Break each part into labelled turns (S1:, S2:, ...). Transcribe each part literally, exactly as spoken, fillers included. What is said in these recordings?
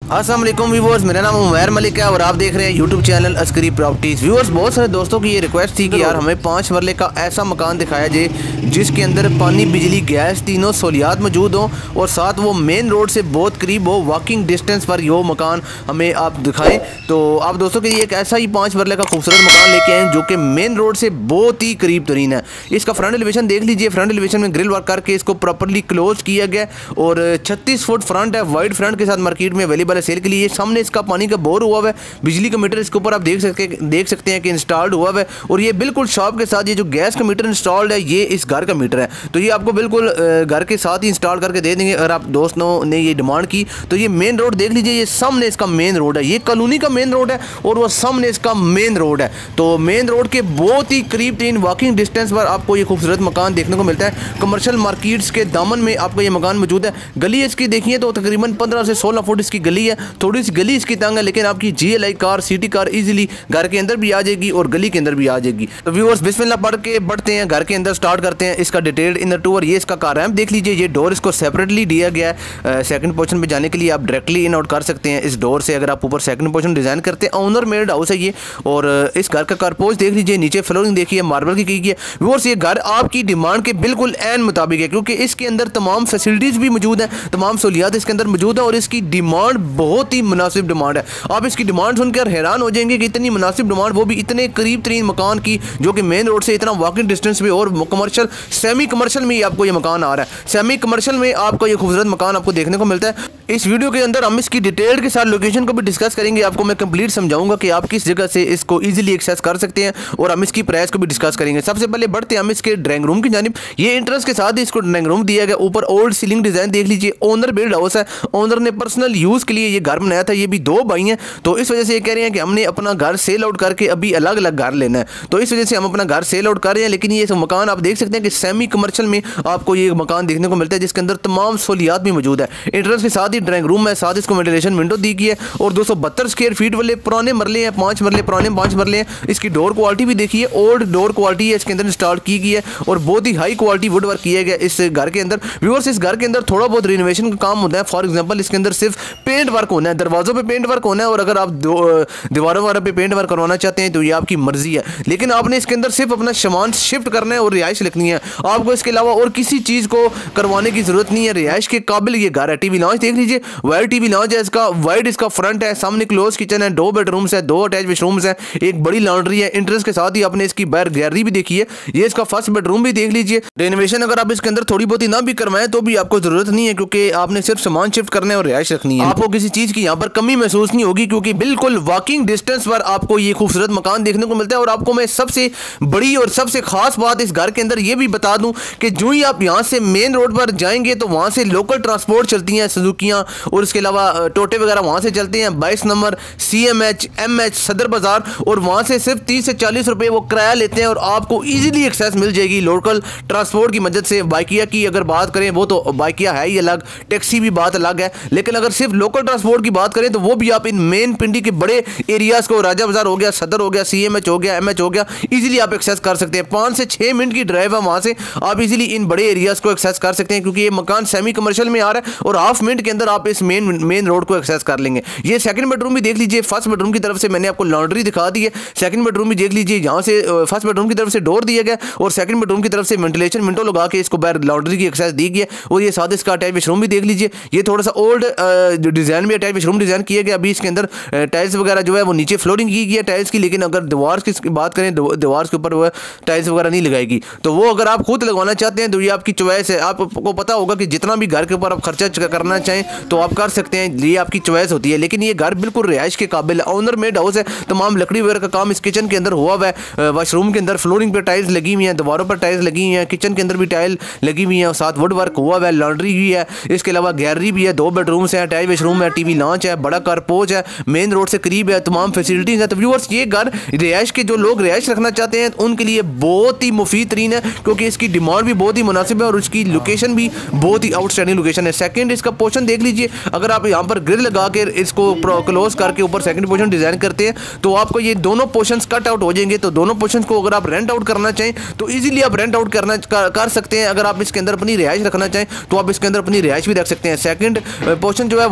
S1: अस्सलाम वालेकुम व्यूअर्स, मेरा नाम उमैर मलिक है और आप देख रहे हैं YouTube channel Askari properties. Viewers, बहुत सारे दोस्तों की ये रिक्वेस्ट थी कि यार हमें पाँच मरले का ऐसा मकान दिखाया जाए जिसके अंदर पानी, बिजली, गैस तीनों सहूलियात मौजूद हों और साथ वो मेन रोड से बहुत करीब हो, वॉकिंग डिस्टेंस पर यो मकान हमें आप दिखाएं। तो आप दोस्तों के लिए एक ऐसा ही पाँच मरले का खूबसूरत मकान लेके आए जो कि मेन रोड से बहुत ही करीब तरीन है। इसका फ्रंट एलिवेशन देख लीजिए। फ्रंट एलिवेशन में ग्रिल वर्क करके इसको प्रॉपरली क्लोज किया गया और छत्तीस फुट फ्रंट है, वाइड फ्रंट के साथ मार्केट में अवेलेबल है सेल के लिए। सामने इसका पानी का बोर हुआ हुआ है, बिजली का मीटर इसके ऊपर आप देख सकते देख सकते हैं कि इंस्टॉल्ड हुआ हुआ है और ये बिल्कुल शॉप के साथ ये जो गैस का मीटर इंस्टॉल्ड है ये इस घर का मीटर है, तो ये आपको बिल्कुल घर के साथ ही इंस्टॉल करके दे देंगे। अगर आप दोस्तों ने ये डिमांड की तो ये मेन रोड देख लीजिए, ये सामने इसका मेन रोड है, ये कॉलोनी का मेन रोड है और वो सामने इसका मेन रोड है। तो मेन रोड के बहुत ही करीब तीन वॉकिंग डिस्टेंस पर आपको ये खूबसूरत मकान देखने को मिलता है। कमर्शियल मार्केट्स के दामन में आपको ये मकान मौजूद है। गली इसकी देखिए तो तकरीबन पंद्रह से सोलह फुट इसकी गली है। थोड़ी सी गली इसकी तंग है लेकिन आपकी G L I car, city car easily घर के अंदर भी आ जाएगी और गली के अंदर भी आ जाएगी। तो व्यूअर्स, बिस्मिल्लाह पढ़ के बढ़ते हैं, घर के अंदर स्टार्ट करते हैं इसका डिटेल्ड इनर टूर। ये इसका कार रैम्प देख लीजिए, ये डोर इसको सेपरेटली दिया गया है। सेकंड पोर्शन पे जाने के लिए आप डायरेक्टली इन आउट कर सकते हैं इस डोर से। अगर आप ऊपर सेकंड पोर्शन डिजाइन करते हैं, ओनर मेड हाउस है ये। और इस घर का कारपोच देख लीजिए, नीचे फ्लोरिंग देखिए मार्बल की की है। व्यूअर्स, ये घर आपकी डिमांड के बिल्कुल एन मुताबिक है क्योंकि इसके अंदर तमाम फैसिलिटीज भी मौजूद है, तमाम सहूलियात इसके अंदर मौजूद है और इसकी डिमांड बहुत ही मुनासिब डिमांड है। आप इसकी डिमांड सुनकर हैरान हो जाएंगे कि इतनी मुनासिब डिमांड, वो भी इतने करीब तरीन मकान की जो कि मेन रोड से इतना वॉकिंग डिस्टेंस पे और कमर्शियल सेमी कमर्शियल में आपको ये मकान आ रहा है। सेमी कमर्शियल में आपको ये खूबसूरत मकान आपको देखने को मिलता है। इस वीडियो के अंदर हम इसकी डिटेल के साथ लोकेशन को भी डिस्कस करेंगे। आपको मैं कंप्लीट समझाऊंगा कि आप किस जगह से इसको इजीली एक्सेस कर सकते हैं और हम इसकी प्राइस को भी डिस्कस करेंगे। सबसे पहले बढ़ते हैं हम इसके ड्राइंग रूम की जानिब। ये इंट्रेंस के साथ ही इसको ड्राइंग रूम दिया गया। ऊपर ओल्ड सीलिंग डिजाइन देख लीजिए। ओनर बिल्ड हाउस है, ओनर ने पर्सनल यूज के लिए ये घर बनाया था। ये भी दो भाई हैं तो इस वजह से ये कह रहे हैं कि हमने अपना घर सेल आउट करके अभी अलग अलग घर लेना है, तो इस वजह से हम अपना घर सेल आउट कर रहे हैं। लेकिन ये मकान आप देख सकते हैं कि सेमी कमर्शियल में आपको ये मकान देखने को मिलता है जिसके अंदर तमाम सहूलियात भी मौजूद है। इंट्रेंस के साथ ही ड्राइंग रूम है, साथ इसको वेंटिलेशन विंडो दी गई है और दो सौ बहत्तर स्क्वायर फीट वाले पुराने मरले हैं, पांच मरले पुराने पांच मरले हैं। इसकी डोर क्वालिटी भी देखिए, ओल्ड डोर क्वालिटी है, इसके अंदर इंस्टॉल की गई है और बहुत ही हाई क्वालिटी वुड वर्क किया गया इस घर के अंदर। व्यूअर्स, इस घर के अंदर थोड़ा बहुत रिनोवेशन का काम होता है। फॉर एग्जांपल, इसके अंदर सिर्फ पेंट वर्क होना है, दरवाजों पे पेंट वर्क होना है और अगर आप दीवारों वगैरह पे पेंट वर्क करवाना चाहते हैं तो ये आपकी मर्जी है। लेकिन आपने इसके अंदर सिर्फ अपना सामान शिफ्ट करना है और रिहाइश लिखनी है। आपको इसके अलावा और किसी चीज को करवाने की जरूरत नहीं है। रिहाइश के काबिल ये घर है। टीवी लॉन्च देख लीजिए, वाइड टीवी लॉन्च है, इसका वाइड इसका फ्रंट है, सामने क्लोज किचन है, दो बेडरूम्स है, दो अटैच वाशरूम्स है, एक बड़ी लॉन्ड्री है। इंट्रेंस के साथ ही आपने इसकी बाहर गैलरी भी देखी है। ये इसका फर्स्ट बेडरूम भी देख लीजिए। रेनोवेशन अगर आप इसके अंदर थोड़ी बहुत ही ना भी करवाएं तो भी आपको जरूरत नहीं है क्योंकि आपने सिर्फ सामान शिफ्ट करना है और रिहाइश रखनी है। आपको किसी चीज की यहाँ पर कमी महसूस नहीं होगी क्योंकि बिल्कुल वॉकिंग डिस्टेंस पर आपको ये खूबसूरत मकान देखने को मिलता है। और आपको मैं सबसे बड़ी और सबसे खास बात इस घर के अंदर ये भी बता दूं कि जो ही आप यहां से मेन रोड पर जाएंगे तो वहां से लोकल ट्रांसपोर्ट चलती हैं, सुजुकियां और इसके अलावा टोटे वगैरह वहां से चलते हैं। बाईस number C M H M H Saddar Bazaar और वहां से सिर्फ तीस से चालीस रुपए वो किराया लेते हैं और आपको इजीली एक्सेस मिल जाएगी लोकल ट्रांसपोर्ट की मदद से। बाइकिया की अगर बात करें वो तो बाइकिया है ही अलग, टैक्सी भी बात अलग है, लेकिन अगर सिर्फ लोकल ट्रांसपोर्ट की बात करें तो वो भी आप इन मेन पिंडी के बड़े एरियाज को, राजा बाजार हो गया, सदर हो गया, सी एम एच हो गया, एम एच हो गया, इजीली आप एक्सेस कर सकते हैं। पांच से छह मिनट की ड्राइव है वहां से, आप इजीली इन बड़े एरियाज को एक्सेस कर सकते हैं क्योंकि ये मकान सेमी कमर्शियल में आ रहा है और हाफ मिनट के अंदर आप इस मेन मेन रोड को एक्सेस कर लेंगे। ये सेकंड बेडरूम भी देख लीजिए। फर्स्ट बेडरूम की तरफ से मैंने आपको लॉन्ड्री दिखा दी है, सेकंड बेडरूम भी देख लीजिए। यहाँ से फर्स्ट बेडरूम की तरफ से डोर दिया गया और सेकंड बेडरूम की तरफ से वेंटिलेशन विंडो लगा के इसको बाहर लॉन्ड्री की एक्सेस दी गई है। और ये साथ इसका अटैच वाशरूम भी देख लीजिए। ये थोड़ा सा ओल्ड डिजाइन में अटैच वाशरूम डिजाइन किया गया। अभी इसके अंदर टाइल्स वगैरह जो है वो नीचे फ्लोरिंग की गई है टाइल्स की, लेकिन अगर दीवार की बात करें दीवार के ऊपर वो टाइल्स वगैरह नहीं लगाएगी। तो वो अगर आप खुद लगवाना चाहते हैं तो ये आपकी चॉइस है। आपको पता होगा कि जितना भी घर के ऊपर आप खर्चा करना चाहें तो आप कर सकते हैं, ये आपकी चॉइस होती है। लेकिन ये घर बिल्कुल रिहाइश के काबिल है, ओनर मेड हाउस है। तमाम लकड़ी वगैरह का काम इस किचन के अंदर हुआ हुआ है। वाशरूम के अंदर फ्लोरिंग पे टाइल्स लगी हुई हैं, दीवारों पर टाइल्स लगी हुई हैं, किचन के अंदर भी टाइल लगी हुई है, साथ वुड वर्क हुआ हुआ है, लॉन्ड्री भी है, इसके अलावा गैलरी भी है, दो बेडरूम्स हैं, अटैच वाशरूम है, टीवी लॉन्च है, बड़ा कारपोच है, मेन रोड से करीब है, तमाम फैसिलिटीज है। तो व्यूअर्स, ये घर रिहाइश के जो लोग रिहाइश रखना चाहते हैं उनके लिए बहुत ही मुफीद तरीन है क्योंकि इसकी डिमांड भी बहुत ही मुनासिब है और उसकी लोकेशन भी बहुत ही आउटस्टैंडिंग लोकेशन है। सेकंड, इसका पोर्शन देख लीजिए। अगर आप यहाँ पर ग्रिल लगा के इसको क्लोज करके ऊपर सेकंड पोर्शन डिजाइन करते हैं तो आपको ये दोनों पोर्शंस कट आउट हो जाएंगे। तो दोनों पोर्शंस को अगर आप रेंट आउट करना चाहें तो इजीली आप रेंट आउट करना कर, कर सकते हैं। अगर आप इसके अंदर अपनी रिहाइश रखना चाहें तो आप इसके अंदर अपनी रिहाइश भी रख सकते हैं। सेकंड पोर्शन जो है वहाँ पर इन्होंने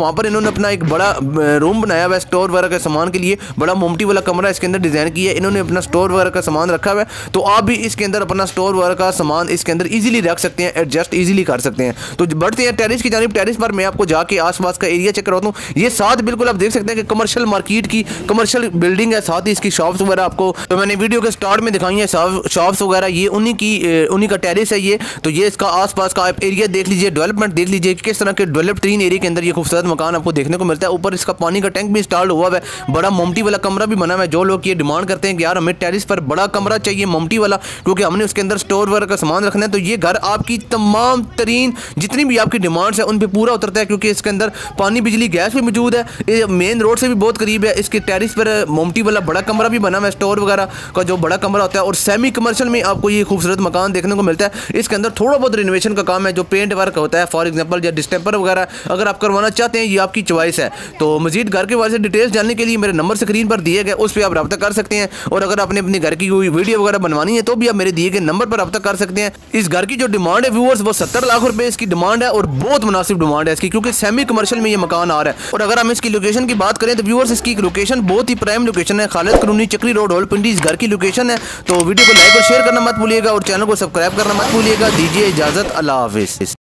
S1: इन्होंने अपना एक बड़ा रूम बनाया हुआ है स्टोर वगैरह के सामान के लिए, बड़ा मोमटी वाला कमरा इसके अंदर डिज़ाइन किया है। इन्होंने अपना स्टोर वगैरह का सामान रखा हुआ है, तो आप भी इसके अंदर अपना स्टोर वगैरह का सामान इसके अंदर इजीली रख सकते हैं, एडजस्ट इजीली कर सकते हैं। तो बढ़ते हैं टेरिस की जानिब। टेरिस पर मैं आपको जाके आसपास का एरिया चेक करवाता हूँ। ये साथ बिल्कुल आप देख सकते हैं कि कमर्शियल मार्केट की कमर्शियल बिल्डिंग है, साथ ही इसकी शॉप्स वगैरह आपको तो मैंने वीडियो के स्टार्ट में दिखाई है शॉप्स वगैरह, ये उन्हीं की उन्हीं का टेरिस है ये। तो ये इसका आसपास का आप एरिया देख लीजिए, डेवलपमेंट देख लीजिए, किस तरह के डेवलप तीन एरिया के अंदर ये खूबसूरत मकान आपको देखने को मिलता है। ऊपर इसका पानी का टैंक भी इंस्टॉल हुआ है, बड़ा मोमटी वाला कमरा भी बना हुआ है। जो लोग ये डिमांड करते हैं कि यार हमें टेरिस पर बड़ा कमरा चाहिए मोमटी वाला, क्योंकि हमने उसके अंदर स्टोर वगैरह का सामान रखना है, तो ये घर आपकी तमाम तरीन जितनी भी आपकी डिमांड्स है उन पर पूरा उतरता है, क्योंकि इसके अंदर पानी बिजली गैस भी मौजूद है, ये मेन रोड से भी बहुत करीब है। इसके टेरिस पर मोमटी वाला बड़ा कमरा भी बना हुआ है, स्टोर वगैरह का जो बड़ा कमरा होता है। और सेमी कमर्शियल में आपको ये खूबसूरत मकान देखने को मिलता है। इसके अंदर थोड़ा बहुत रिनोवेशन का काम है, जो पेंट वर्क होता है फॉर एग्जांपल या डिस्टेंपर वगैरह अगर आप करवाना चाहते हैं, ये आपकी चॉइस है। तो मजीद घर के बारे में डिटेल्स जानने के लिए मेरे नंबर स्क्रीन पर दिए गए, उस पर आप रब्ता कर सकते हैं। और अगर आपने अपने घर की कोई वीडियो वगैरह बनवानी है तो भी आप मेरे दिए गए नंबर पर रब्ता कर सकते हैं। इस घर की जो डिमांड है व्यूअर्स वो सत्तर लाख रुपए इसकी डिमांड है, और बहुत मुनासिब डिमांड है इसकी, क्योंकि सेमी कमर्शियल में ये मकान आ रहा है। और अगर हम इसकी लोकेशन की बात करें तो व्यूअर्स इसकी लोकेशन बहुत ही प्राइम लोकेशन है, खालिद कॉलोनी चक्री रोड रावलपिंडी इस घर की लोकेशन है। तो वीडियो को लाइक और शेयर करना मत भूलिएगा, और चैनल को सब्सक्राइब करना मत भूलिएगा। दीजिए इजाजत, अल्लाह हाफिज़।